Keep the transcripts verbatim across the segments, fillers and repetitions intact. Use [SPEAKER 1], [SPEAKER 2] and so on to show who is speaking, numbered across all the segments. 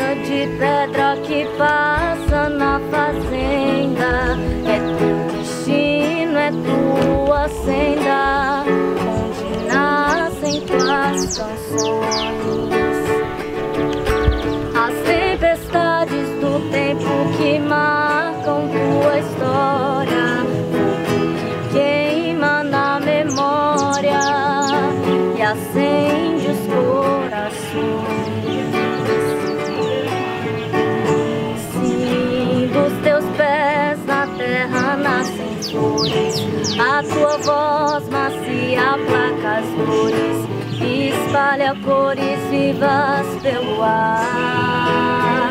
[SPEAKER 1] de pedra que passa na fazenda. É teu destino, é tua senda, onde nascem tuas canções. As tempestades do tempo que marcam tua história, fogo que queima na memória e acende os corações. Sim, dos teus pés na terra nascem flores, a tua voz macia aplaca as dores, espalha cores vivas pelo ar.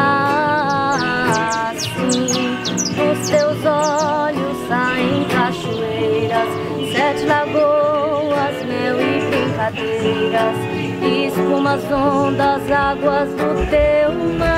[SPEAKER 1] Assim, dos teus olhos saem cachoeiras, sete lagoas, mel e brincadeiras, espumas, ondas, águas do teu mar.